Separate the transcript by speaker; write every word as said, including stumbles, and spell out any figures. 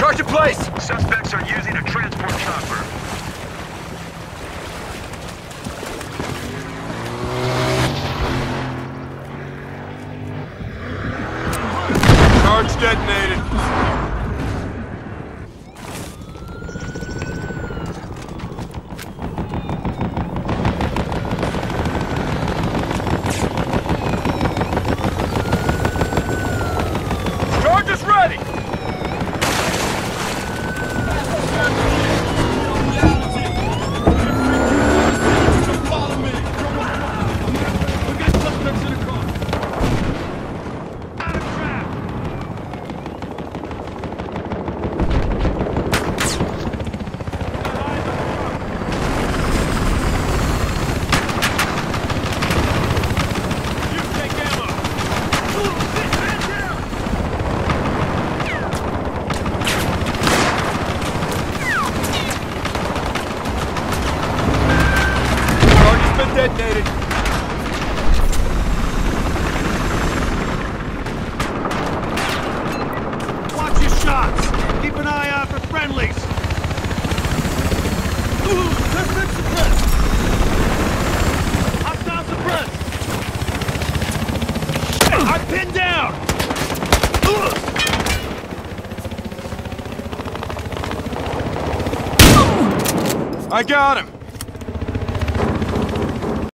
Speaker 1: Charge in place!
Speaker 2: Suspects are using a transport chopper.
Speaker 1: Charge detonated. Charge is ready! Detonated.
Speaker 2: Watch your shots! Keep an eye out for friendlies! Ooh, suspect suppressed! Hostile suppressed! I'm pinned down!
Speaker 1: I got him!